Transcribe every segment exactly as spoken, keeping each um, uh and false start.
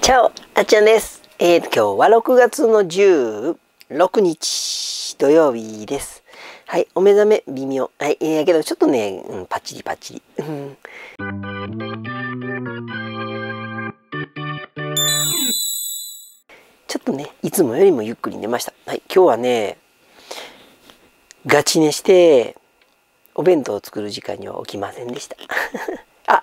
チャオ、あっちゃんです。えーと、今日はろくがつのじゅうろくにち土曜日です。はい、お目覚め微妙。はい、えー、やけどちょっとね、うん、パッチリパッチリ。うん、ちょっとね、いつもよりもゆっくり寝ました。はい、今日はね、ガチ寝して、お弁当を作る時間には起きませんでした。あ、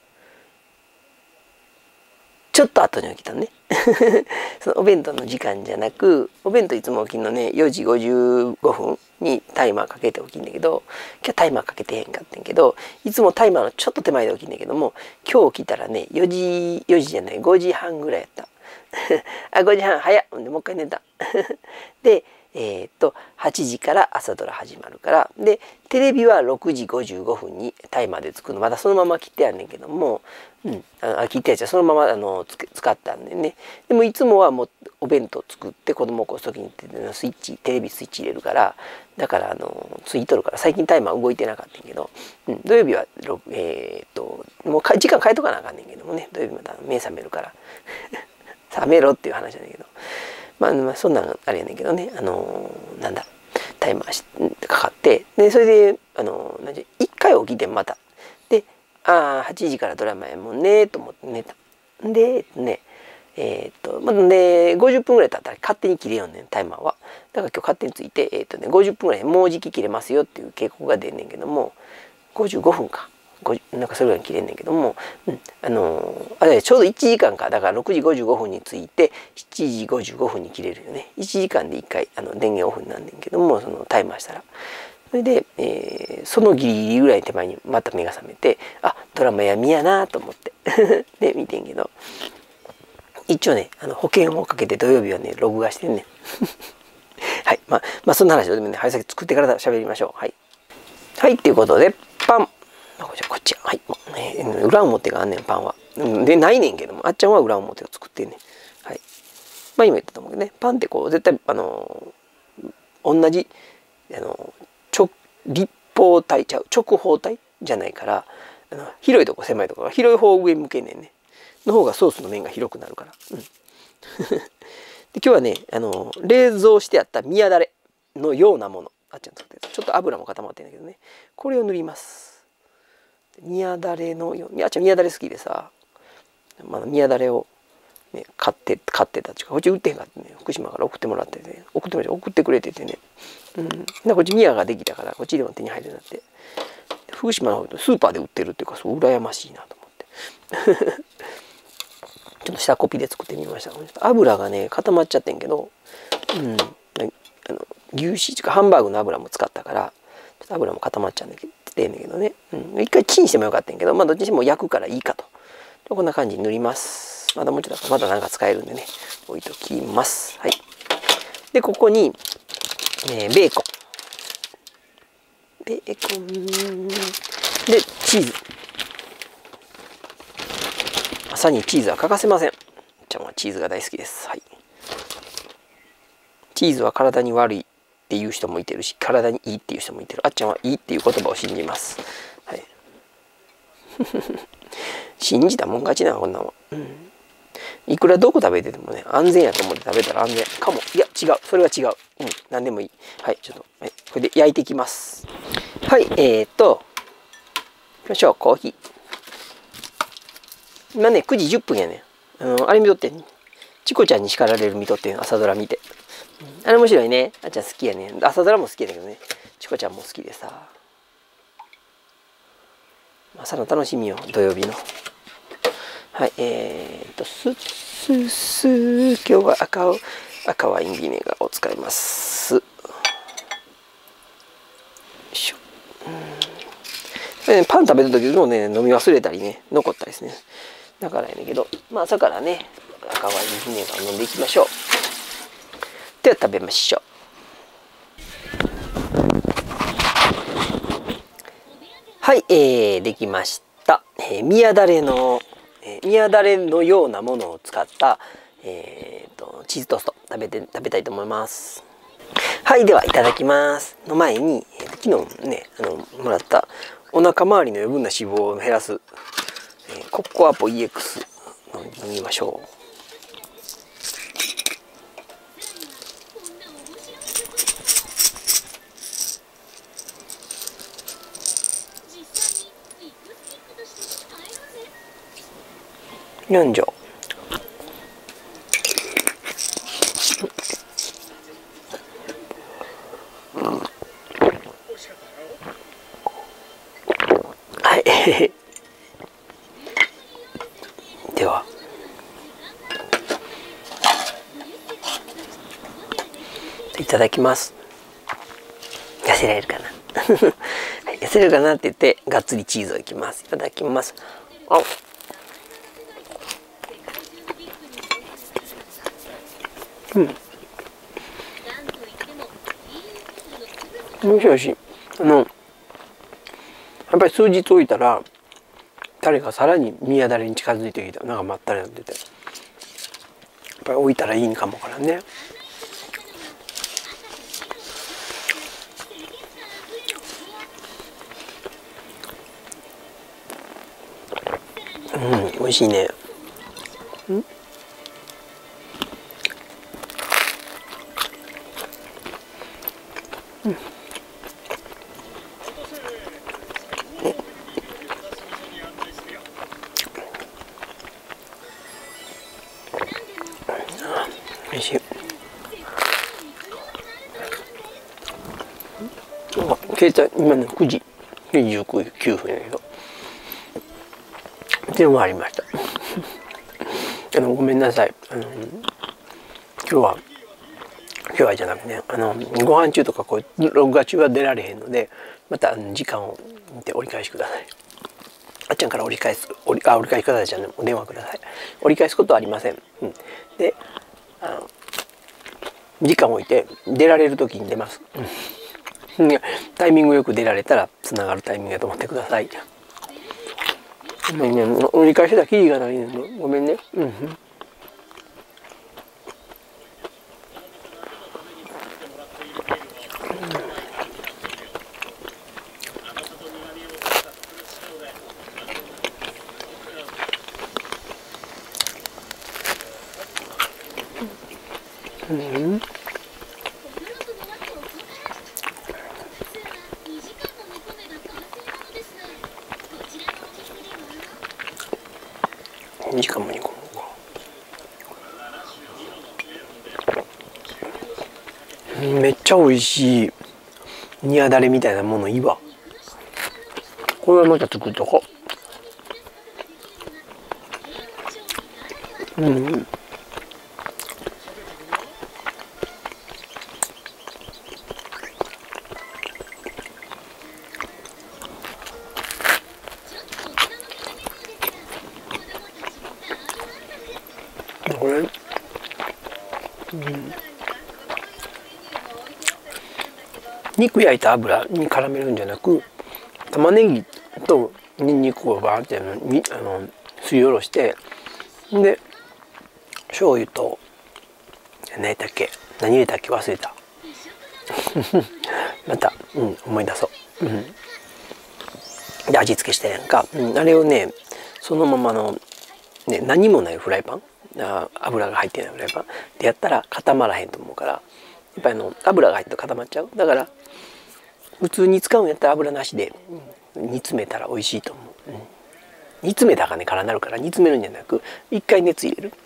ちょっと後に起きたね。そのお弁当の時間じゃなく、お弁当いつも起きるのね、よじごじゅうごふんにタイマーかけて起きんだけど、今日タイマーかけてへんかったんけど、いつもタイマーのちょっと手前で起きんだけども、今日起きたらね、よじ、よじじゃない、ごじはんぐらいやった。あ、ごじはん早っ。で、もう一回寝た。で、えー、っと、はちじから朝ドラ始まるから、で、テレビはろくじごじゅうごふんにタイマーで作るの、まだそのまま切ってやんねんけども、うん、あ切ったやつはそのままあのつ使ったんでね。でもいつもはもうお弁当作って子供を起こす時にスイッチテレビスイッチ入れるから、だからあのついとるから最近タイマー動いてなかったんやけど、うん、土曜日はえー、っともうか時間変えとかなあかんねんけどもね、土曜日また目覚めるから覚めろっていう話なんだけど、まあ、まあそんなんあれやねんけどね、あのー、なんだタイマーしかかって、でそれであのー、いっかい起きてまたで、ああはちじからドラマやもんねと思って寝た。でねえー、っとまあねごじゅっぷんぐらい経ったら勝手に切れよんねんタイマーは。だから今日勝手について、えー、っとねごじゅっぷんぐらいもうじき切れますよっていう警告が出んねんけども、ごじゅうごふんかなんかそれぐらいに切れんねんけども、うん、あのー、あれちょうどいちじかんか、だからろくじごじゅうごふんについてしちじごじゅうごふんに切れるよね。いちじかんでいっかいあの電源オフになんねんけども、そのタイマーしたら。それで、えー、そのギリギリぐらい手前にまた目が覚めて、あ、ドラマやみやなと思ってで見てんけど、一応ねあの保険をかけて土曜日はね録画してんねんはい、まあまあそんな話をでもね、はい、先作ってから喋りましょう。はいはいっていうことでパン、こっちはい、ね、裏表があんねんパンは。でないねんけども、あっちゃんは裏表を作ってんねん。はい、まあ今言ったと思うけどね、パンってこう絶対あの同じあの直立方体ちゃう直方体じゃないから、あの広いとこ狭いところ広い方を上向けんねんね。の方がソースの面が広くなるから。うん、で今日はねあの冷蔵してあった宮だれのようなもの、あっちゃん作ってちょっと油も固まってんだけどね、これを塗ります。宮だれのよう、あっちゃん宮だれ好きでさ、まあ、宮だれを、ね、買って買ってたっちゅうか、こっち売ってへんかってね、福島から送ってもらってて、送ってもらって送ってくれててね、うん、でこっち宮ができたからこっちでも手に入るようになって、福島の方スーパーで売ってるっていうか、そう羨ましいなと思ってちょっと下コピで作ってみました。油がね固まっちゃってんけど、うん、あの牛脂というかハンバーグの油も使ったからちょっと油も固まっちゃうんだけどね、うん、一回チンしてもよかったんやけど、まあどっちにしても焼くからいいかと。こんな感じに塗ります。まだもうちょっとまだなんか使えるんでね、置いときます。はい。でここに、えー、ベーコンベーコンでチーズ、朝にチーズは欠かせません。ちゃんはチーズが大好きです。はい。チーズは体に悪いっていう人もいてるし、体にいいっていう人もいてる。あっちゃんはいいっていう言葉を信じます。はい。信じたもん勝ちなこんなもん。うん。いくらどこ食べててもね、安全やと思って食べたら安全かも。いや違う、それは違う。うん、何でもいい。はい、ちょっと、はい、これで焼いていきます。はい、えー、っと、いきましょう、コーヒー。今ね、くじじゅっぷんやねん。あの、あれ見とってん。チコちゃんに叱られる見とってん、朝ドラ見て。あれ面白いね。あっちゃん好きやね。朝ドラも好きやけどね。チコちゃんも好きでさ。朝の楽しみよ、土曜日の。はい、えー、っと、スッスッスー、今日は赤を、赤ワインビネガーを使います。よいしょ。うん、ね、パン食べた時もね、飲み忘れたりね、残ったりですね。だからやねんけど、まあ朝からね、赤ワインビネガーを飲んでいきましょう。では食べましょう。はい、えー、できました。えー、宮だれの、えー、宮だれのようなものを使った、えー、とチーズトースト食べて食べたいと思います。はい、ではいただきます。の前に、えー、昨日ねあのもらったお腹周りの余分な脂肪を減らす、えー、コッコアポ イーエックス 飲みましょう。 四錠。はい。では。いただきます。痩せられるかな。痩せるかなって言ってがっつりチーズをいきます。いただきます。あ、うん。美味しい美味しい。あのやっぱり数日置いたらタレがさらに宮だれに近づいてきた。なんかまったりなってて、やっぱり置いたらいいんかもからね。うん、美味しいね。うん。うん。美味しい。携帯今のくじにじゅうきゅうふんやけど電話ありました。あのごめんなさい。あの今日は今日はじゃなくね、あのご飯中とかこう録画中は出られへんので、また時間を見て折り返しください。あっちゃんから折り返す折りあ折り返しくださいじゃね、お電話ください。折り返すことはありません。うん、で、あの時間を置いて出られる時に出ます。うん、タイミングよく出られたらつながるタイミングだと思ってください。ごめんね、折り返しだきりがないの、ごめんね。うん。うん。にじかんも煮込むか。めっちゃ美味しい煮やだれみたいなものいいわ。これはまた作っとこう。うん。これ、うん、肉焼いた油に絡めるんじゃなく、玉ねぎとニンニクをバーってあのすりおろして、で醤油と何やったっけ何入れたっけ忘れた。また、うん、思い出そう。うん、で味付けしたやんか、うん、あれをねそのままの、ね、何もないフライパン、あ油が入ってないフライパンでやったら固まらへんと思うから、やっぱりあの油が入って固まっちゃう。だから普通に使うんやったら油なしで、うん、煮詰めたら美味しいと思う。うん、煮詰めたらねからなるから、煮詰めるんじゃなく一回熱入れる。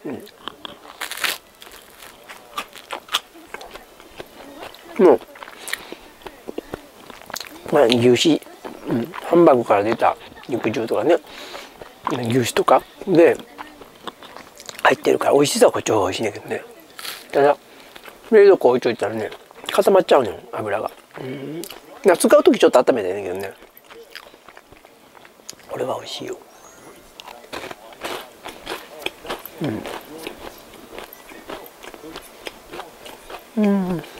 うん、もうまあ牛脂、うん、ハンバーグから出た肉汁とかね牛脂とかで入ってるから美味しさはこっちの方が美味しいんだけどね。ただ冷蔵庫置いといたらね固まっちゃうのよ油が。うん、使う時ちょっと温めてんだけどね、これは美味しいよ。うん、うん、おいしい。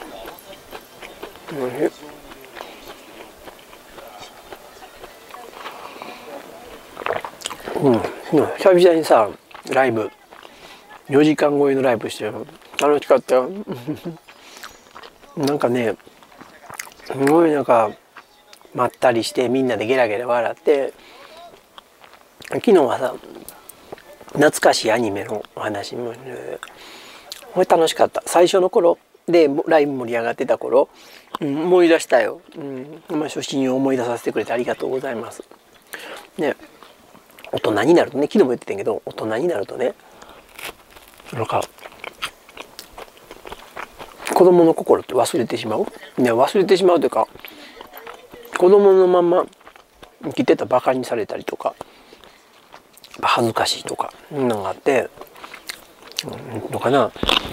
うん、久々にさライブよじかん超えのライブして楽しかったよ。なんかねすごいなんかまったりしてみんなでゲラゲラ笑って、昨日はさ懐かしいアニメのお話も、ね、これ楽しかった。最初の頃でライブ盛り上がってた頃、うん、思い出したよ。うん、まあ、初心を思い出させてくれてありがとうございます。ね、 大人になるとね、昨日も言ってたんやけど、大人になるとね、なんか子供の心って忘れてしまう。いや忘れてしまうというか、子供のまま生きてたらバカにされたりとか、恥ずかしいとかのがあって、うん、のかな、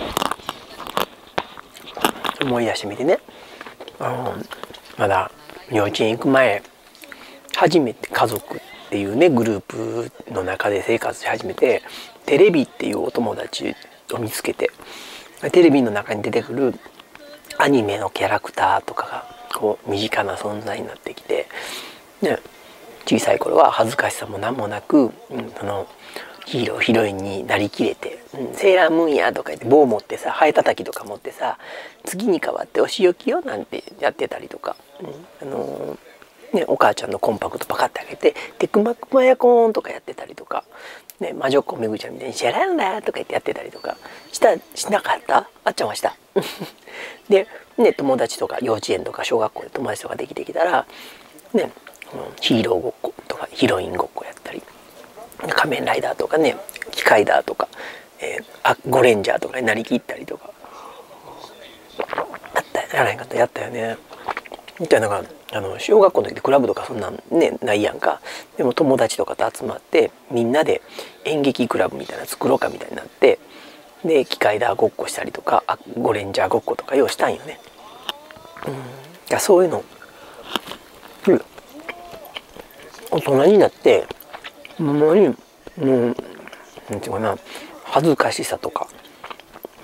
思い出してみてね、あのまだ幼稚園行く前、初めて家族っていうねグループの中で生活し始めて、テレビっていうお友達を見つけて、テレビの中に出てくるアニメのキャラクターとかがこう身近な存在になってきて、ね、小さい頃は恥ずかしさも何もなく、うん、そのヒーローヒロインになりきれて、うん、セーラームーンやとか言って棒持ってさ、ハエたたきとか持ってさ、次に代わってお仕置きよなんてやってたりとか、うん、あのーね、お母ちゃんのコンパクトパカッてあげて「テクマクマヤコーン」とかやってたりとか、ね、魔女っ子めぐちゃんみたいに「シャランラ」とか言ってやってたりとかしたしなかった？あっちゃんはした。で、ね、友達とか幼稚園とか小学校で友達とかできてきたら、ね、ヒーローごっことかヒロインごっこやったり、仮面ライダーとかね、機械だとか、えー、あゴレンジャーとかになりきったりとかあったやらへんかったやったよね。みたいなのがあの小学校の時でクラブとかそんなんねないやんか。でも友達とかと集まってみんなで演劇クラブみたいな作ろうかみたいになって、で機械だごっこしたりとか、あゴレンジャーごっことかようしたんよね。うん、いやそういうの、うん、大人になってほんまにもうなんていうかな、恥ずかしさとか、うん、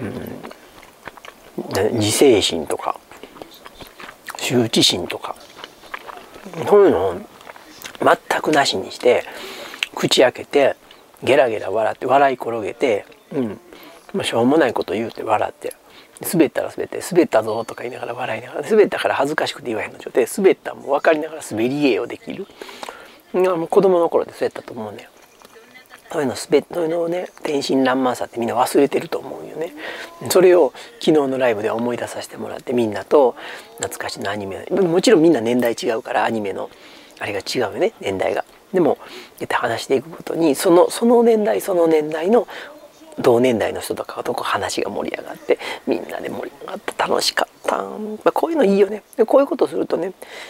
自制心とか羞恥心とかそういうのを全くなしにして、口開けてゲラゲラ笑って笑い転げて、うん、まあ、しょうもないこと言うて笑って、滑ったら滑って滑ったぞとか言いながら笑いながら、滑ったから恥ずかしくて言わへんの状態で滑ったも分かりながら滑り芸をできる。いやもう子供の頃でそうやったと思うね。そういうの滑そういうのをね、天真爛漫さってみんな忘れてると思うよね。それを昨日のライブでは思い出させてもらって、みんなと懐かしのアニメ、もちろんみんな年代違うからアニメのあれが違うよね、年代が。でもって話していくことに、そのその年代その年代の同年代の人とかとこう話が盛り上がって、みんなで盛り上がった楽しかった、まあ、こういうのいいよね。でこういうことをするとね、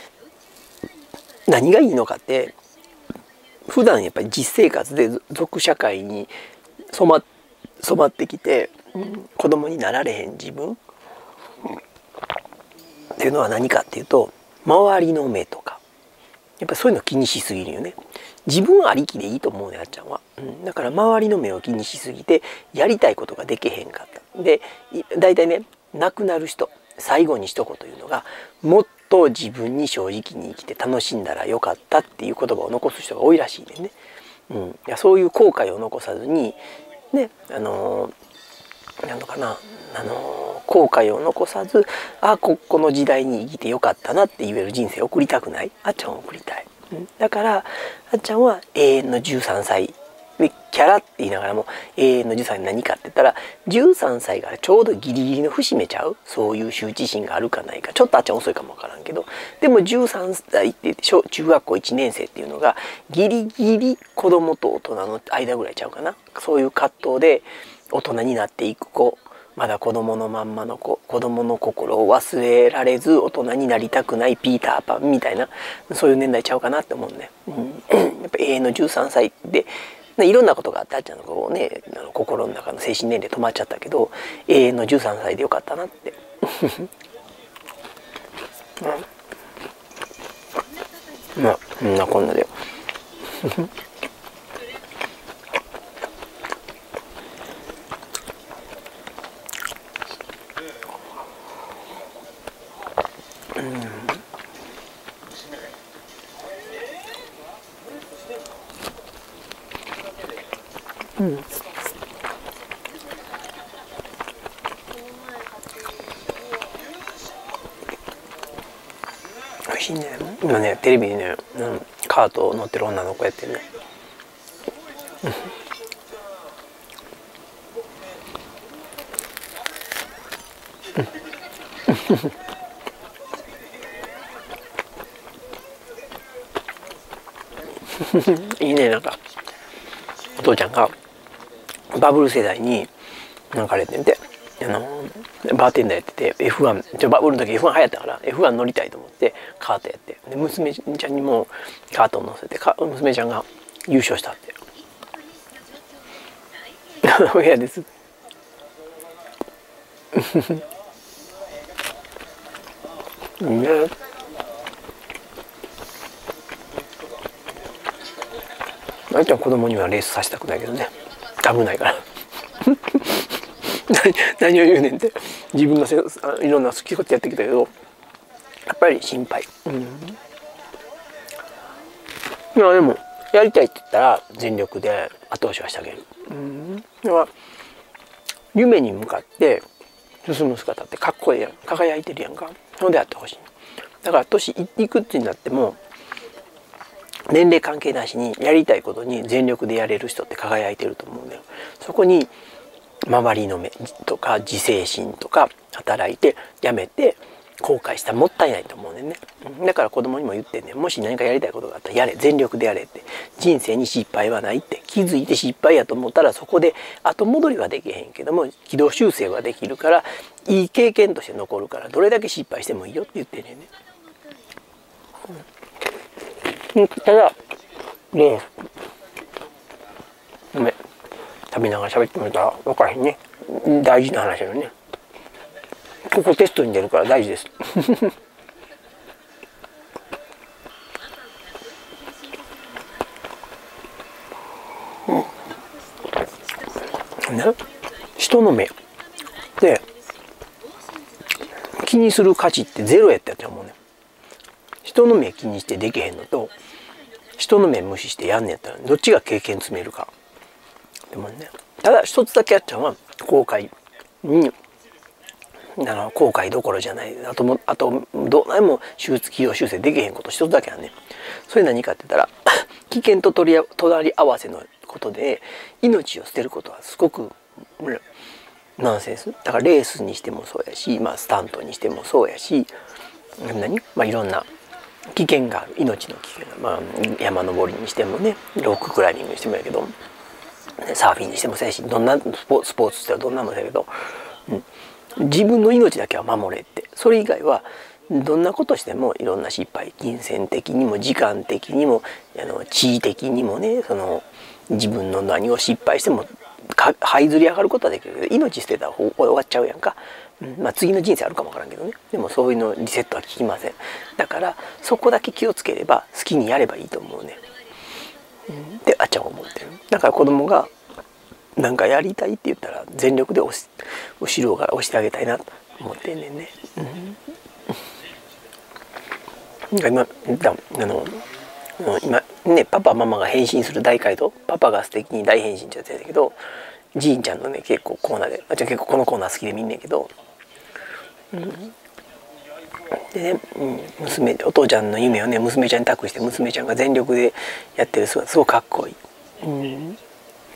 何がいいのかって、普段やっぱり実生活で俗社会に染ま染まってきて、うん、子供になられへん自分、うん、っていうのは何かっていうと、周りの目とかやっぱりそういうの気にしすぎるよね。自分ありきでいいと思うね、あっちゃんは、うん、だから周りの目を気にしすぎてやりたいことができへんかった。で大体ね、亡くなる人最後に一言言うのが、もっと自分に正直に生きて楽しんだらよかったっていう言葉を残す人が多いらしいね。うん、いやそういう後悔を残さずにね、あのー、なんのかな、あのー、後悔を残さず、あここの時代に生きてよかったなって言える人生を送りたくない。あっちゃんは送りたい。うん、だからあっちゃんは永遠のじゅうさんさいで、キャラって言いながらも永遠のじゅうさんさい何かって言ったら、じゅうさんさいがちょうどギリギリの節目ちゃう。そういう羞恥心があるかないか、ちょっとあっちゃん遅いかもわからんけど、でもじゅうさんさいって言って小中学校いちねん生っていうのがギリギリ子供と大人の間ぐらいちゃうかな。そういう葛藤で大人になっていく子、まだ子供のまんまの子、子供の心を忘れられず大人になりたくないピーターパンみたいな、そういう年代ちゃうかなって思うね。うん、やっぱ永遠のじゅうさんさいでいろんなことがあって、あっちゃんのこうね、あの心の中の精神年齢止まっちゃったけど、永遠のじゅうさんさいでよかったなって。うん、まあこんなこんなで。うん、美味しいね。今ねテレビにね、うん、カート乗ってる女の子やってるね。いいね、なんか父ちゃんがバブル世代になんかあれってんて、あのバーテンダーやってて エフワン ちょバブルの時 エフワン 流行ったから エフワン 乗りたいと思ってカートやって、で娘ちゃんにもカートを乗せてか娘ちゃんが優勝したって。嫌です。ね、あいちゃん子供にはレースさせたくないけどね、危ないから何を言うねんって、自分のせいろんな好き勝手やってきたけどやっぱり心配。うん、いやでもやりたいって言ったら全力で後押しはしてあげる。うん、だから夢に向かって進む姿ってかっこいいやん、輝いてるやんか。そうであってほしい。だから年いくつになっても年齢関係なしにやりたいことに全力でやれる人って輝いてると思うんだよ。そこに周りの目とか自制心とか働いてやめて後悔したらもったいないと思うねんね。だから子供にも言ってんねん、もし何かやりたいことがあったらやれ、全力でやれって。人生に失敗はないって。気づいて失敗やと思ったらそこで後戻りはできへんけども軌道修正はできるからいい経験として残るから、どれだけ失敗してもいいよって言ってんねんね。うん、ただねごめん、食べながら喋ってみたら分からへんね。大事な話だよね。ここテストに出るから大事です。ね、人の目で気にする価値ってゼロやったと思うね。人の目気にしてできへんのと人の目無視してやんねやったらどっちが経験詰めるか。でもね、ただ一つだけやっちゃうのは後悔にあの後悔どころじゃない、あともあとどうなも手術起用修正できへんこと一つだけはね。それ何かって言ったら危険と取り隣り合わせのことで命を捨てることはすごくナンセンスだから、レースにしてもそうやし、まあ、スタントにしてもそうやし、何、まあ、いろんな危険がある、命の危険が、まあ、山登りにしてもね、ロッククライミングにしてもやけど、サーフィンにしてもそうやし、どんなスポスポーツってどんなもんやけど、うん、自分の命だけは守れって。それ以外はどんなことしてもいろんな失敗、金銭的にも時間的にもあの地位的にもね、その自分の何を失敗しても這いずり上がることはできるけど、命捨てたら終わっちゃうやんか。うん、まあ次の人生あるかもわからんけどね。でもそういうのリセットは効きません。だからそこだけ気をつければ好きにやればいいと思うね。うん、ってあっちゃんは思ってる。だから子供がなんかやりたいって言ったら全力で押し後ろから押してあげたいなと思ってんねんね。うん、なんか今あの今ね、パパママが変身する大怪盗、パパが素敵に大変身ってやつやけど、ジーンちゃんのね結構コーナーで、あちゃん結構このコーナー好きで見んねんけど、うん、でね、うん、娘お父ちゃんの夢をね娘ちゃんに託して娘ちゃんが全力でやってる姿すごくかっこいい。うん、うん、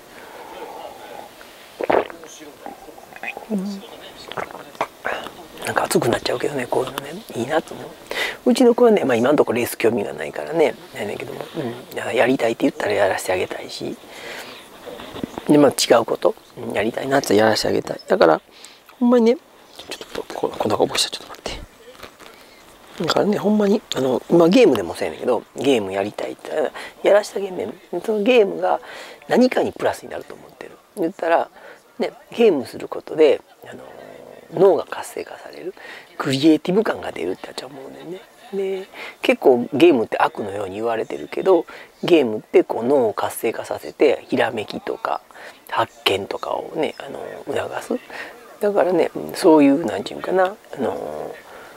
なんか熱くなっちゃうけどね、こういうのねいいなと思う。うちの子はね、まあ、今のところレース興味がないからねないねんけども、うん、や, やりたいって言ったらやらせてあげたいし、でまあ違うこと、うん、やりたいなってやらせてあげたい。だからほんまにね、ちょっとここんなこぼした、ちょっと待って。だからね、ほんまにあの、まあ、ゲームでもそうやねんけど、ゲームやりたいってやらせてあげんねん。そのゲームが何かにプラスになると思ってる。言ったらね、ゲームすることであの脳が活性化される、クリエイティブ感が出るってやっちゃ思うねんね。で結構ゲームって悪のように言われてるけど、ゲームってこう脳を活性化させてひらめきとか発見とかをねあの促す。だからね、そういうなんていうかな、あの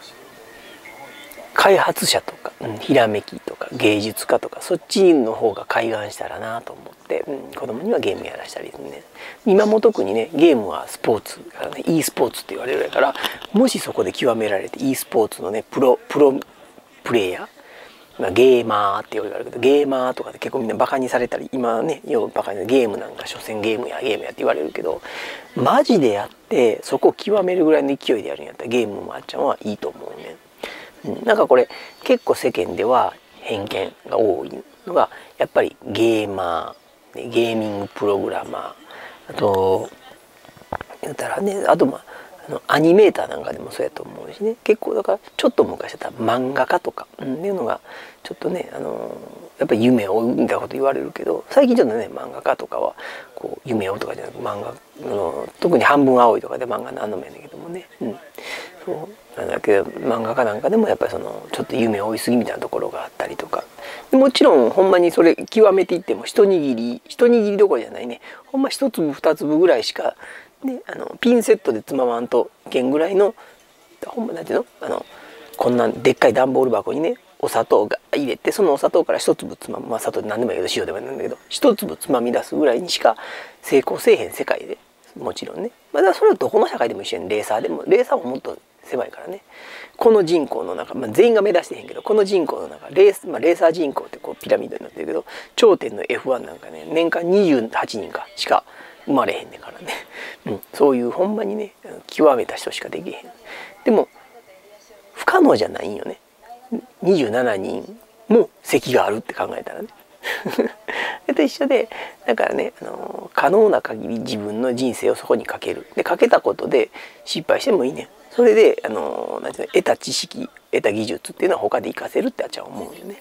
開発者とか、うん、ひらめきとか芸術家とかそっちの方が開眼したらなと思って、うん、子供にはゲームやらしたりですね。今も特にねゲームはスポーツからね e スポーツって言われるから、もしそこで極められて e スポーツのねプロプロプレイヤー、まあ、ゲーマーって言われるけど、ゲーマーとかで結構みんなバカにされたり、今ねようバカにゲームなんか所詮ゲームやゲームやって言われるけど、マジでやってそこを極めるぐらいの勢いでやるんやったらゲームもあっちゃんはいいと思うね。うん、なんかこれ結構世間では偏見が多いのがやっぱりゲーマね、ゲーミングプログラマー、あと言ったらね、あとまああのアニメーターなんかでもそうやと思うしね、結構だからちょっと昔だったら漫画家とか、うん、っていうのがちょっとね、あのやっぱり夢を追うみたいなこと言われるけど、最近ちょっとね漫画家とかはこう夢を追うとかじゃなく漫画の特に半分青いとかで漫画何度もやねんけどもね、うん、そうなんだけど漫画家なんかでもやっぱりそのちょっと夢を追いすぎみたいなところがあったりとか、でもちろんほんまにそれ極めていっても一握り一握りどころじゃないね、ほんま一粒二粒ぐらいしかで、あのピンセットでつままんといけんぐらいの、ほんまなんていうの、あのこんなでっかい段ボール箱にねお砂糖が入れて、そのお砂糖から一粒つまむ、まあ砂糖で何でもいいけど塩でもいいんだけど一粒つまみ出すぐらいにしか成功せえへん世界で、もちろんね、まあ、だからそれはどこの社会でも一緒にレーサーでもレーサーももっと狭いからね、この人口の中、まあ、全員が目指してへんけどこの人口の中レース、まあ、レーサー人口ってこうピラミッドになってるけど、頂点の エフワン なんかね年間にじゅうはちにんかしか生まれへんねんからね、うん、そういうほんまにね極めた人しかできへん。でも不可能じゃないんよね、にじゅうななにんも席があるって考えたらねと一緒で、だからね、あの可能な限り自分の人生をそこにかける。でかけたことで失敗してもいいねん。それであのなんていうの、得た知識得た技術っていうのは他で活かせるってあっちゃん思うよね。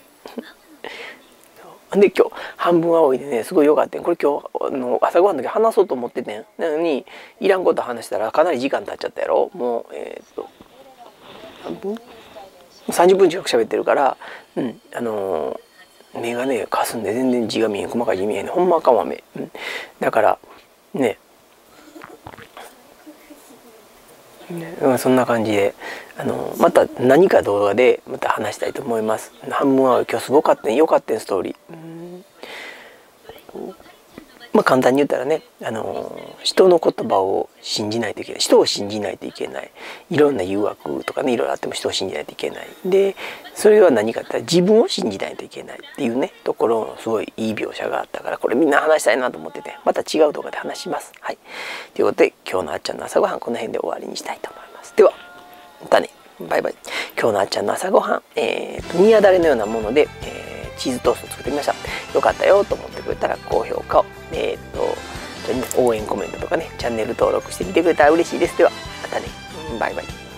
で今日半分青いでねすごい良かったん。これ今日の朝ごはんの時話そうと思っててん。なのにいらんこと話したらかなり時間経っちゃったやろ。もうえー、っと何分さんじゅっぷん近く喋ってるから、うん、あのー、目がねかすんで全然字が見えん、細かい字見えんね、ほんまあかんわ目、うん、だからね、ね、そんな感じで、あのー、また何か動画でまた話したいと思います。半分は今日すごかったね、よかったねストーリー。うんまあ簡単に言ったらね、あの人の言葉を信じないといけない、人を信じないといけない、いろんな誘惑とかねいろいろあっても人を信じないといけない、でそれは何かって言ったら自分を信じないといけないっていうねところのすごいいい描写があったから、これみんな話したいなと思ってて、また違う動画で話します。はい、ということで今日のあっちゃんの朝ごはんこの辺で終わりにしたいと思います。ではまたね、バイバイ。今日のあっちゃんの朝ごはん、えー、と煮やだれのようなもので、えーチーズトースト作ってみました。よかったよと思ってくれたら高評価を、えっ、ー、と応援コメントとかねチャンネル登録してみてくれたら嬉しいです。ではまたね、バイバイ。